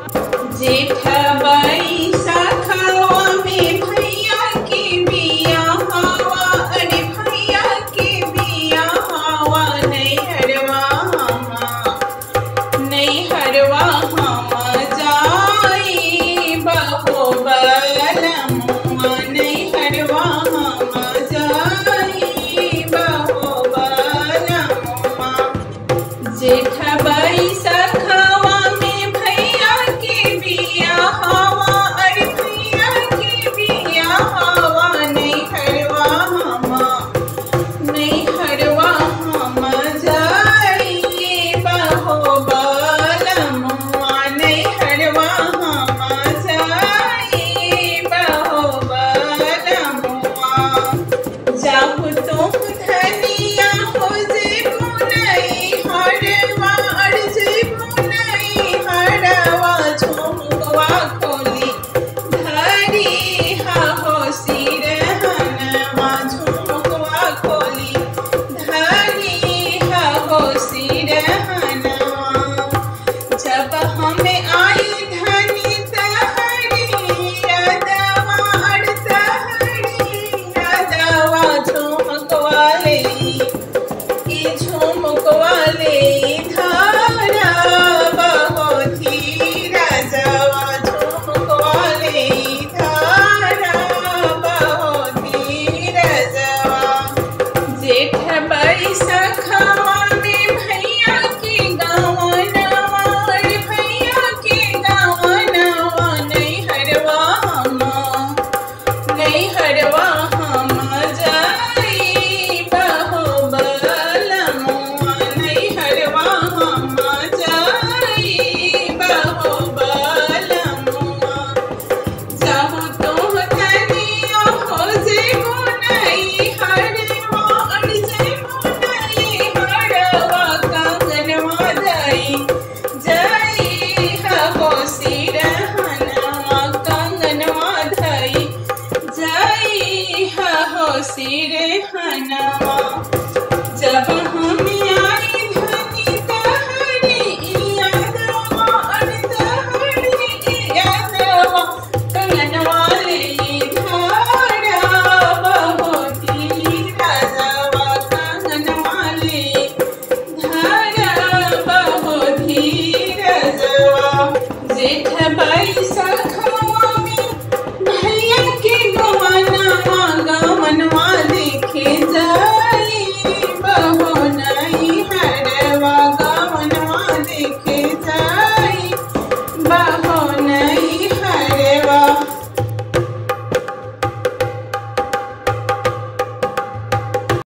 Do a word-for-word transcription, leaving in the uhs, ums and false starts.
जेठ बैसाखवा में भैया के बिया हवा, अरे भैया के बिया हवा। नैहरवा हम नैहरवा हम जाई बहो बलमुआ, नैहरवा हम जाई बहो बलमुआ। जेठ बैसाखवा में भैया के बिया हवा, अरे भैया के बिया हवा। नैहरवा हम नैहरवा हम जाई बहो बलमुआ, नैहरवा हम जाई बहो बलमुआ। जाहु तुम धनिया हो जेबू नैहरवा, अरे जेबू नैहरवा। झुमकवा खोली धरी हो सिरहनवा, झुमकवा खोली धरी हो सिरहनवा। जब हमें आई धनी तहरी यादवा, अरे तहरी यादवा। झुमकवा ले ई झुमकवा ले धारा बहो धीरजवा, झुमकवा ले धारा बहो धीरजवा। जेठ बैसाखवा में भैया के गावनवा, अरे भैया के गावनवा। नैहरवा हम नैहरवा हम जाई बहो बलमुआ, नैहरवा हम जाई बहो बलमुआ। जाहु तुम धनिया हो जेबू नैहरवा, अरे जेबू नैहरवा। कंगनवा धई जाई हो सिरहनवा, कंगनवा धई जाई हो सिरहनवा। जब हम आई धनी तहरी यादवा, अरे तहरी यादवा। कंगनवा ले धारा बहो धीरजवा, कंगनवा ले धारा बहो धीरजवा। जेठ बैसाखवा में भैया के गवनवा, गवनवा देखे जाई बहो नैहरवा, गवनवा देखे जाई बहो